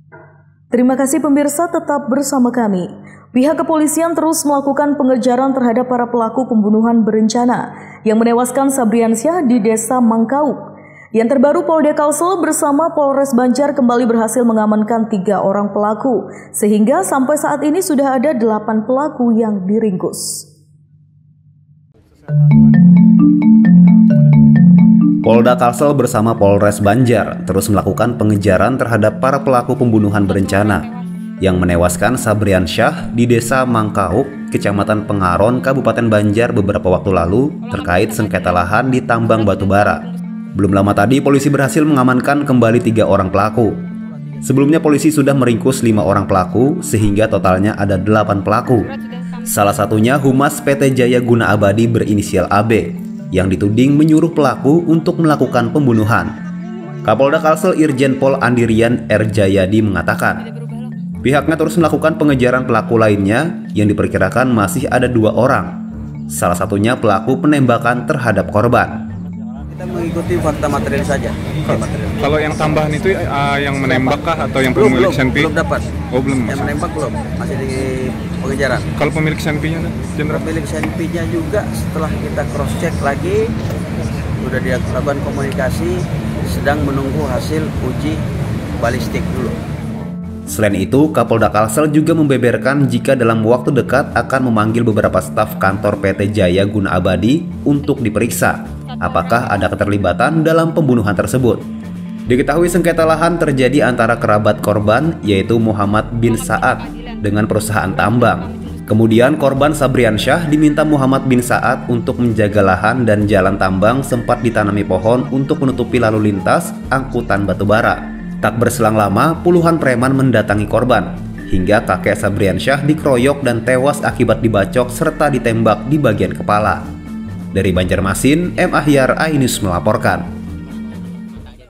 Terima kasih pemirsa, tetap bersama kami. Pihak kepolisian terus melakukan pengejaran terhadap para pelaku pembunuhan berencana yang menewaskan Sabriansyah di Desa Mangkauk. Yang terbaru, Polda Kalsel bersama Polres Banjar kembali berhasil mengamankan 3 orang pelaku, sehingga sampai saat ini sudah ada 8 pelaku yang diringkus. Polda Kalsel bersama Polres Banjar terus melakukan pengejaran terhadap para pelaku pembunuhan berencana yang menewaskan Sabriansyah di Desa Mangkauk, Kecamatan Pengaron, Kabupaten Banjar beberapa waktu lalu terkait sengketa lahan di tambang batubara. Belum lama tadi polisi berhasil mengamankan kembali 3 orang pelaku. Sebelumnya polisi sudah meringkus 5 orang pelaku sehingga totalnya ada 8 pelaku. Salah satunya Humas PT Jaya Guna Abadi berinisial AB yang dituding menyuruh pelaku untuk melakukan pembunuhan. Kapolda Kalsel Irjen Pol Andirian R. Jayadi mengatakan, pihaknya terus melakukan pengejaran pelaku lainnya yang diperkirakan masih ada 2 orang. Salah satunya pelaku penembakan terhadap korban. Kita mengikuti fakta material saja. Kalau yang tambahan itu yang menembak kah atau yang pemilik senpi? Belum dapat. Oh, belum. Yang menembak belum, masih di pengejaran. Kalau pemilik senpinya, Jenderal? Pemilik senpinya juga setelah kita cross check lagi, sudah dilakukan komunikasi, sedang menunggu hasil uji balistik dulu. Selain itu, Kapolda Kalsel juga membeberkan jika dalam waktu dekat akan memanggil beberapa staf kantor PT Jaya Guna Abadi untuk diperiksa apakah ada keterlibatan dalam pembunuhan tersebut. Diketahui sengketa lahan terjadi antara kerabat korban yaitu Muhammad bin Sa'ad dengan perusahaan tambang. Kemudian korban Sabriansyah diminta Muhammad bin Sa'ad untuk menjaga lahan dan jalan tambang sempat ditanami pohon untuk menutupi lalu lintas angkutan batubara. Tak berselang lama, puluhan preman mendatangi korban, hingga kakek Sabriansyah dikeroyok dan tewas akibat dibacok serta ditembak di bagian kepala. Dari Banjarmasin, M. Ahyar, iNews melaporkan.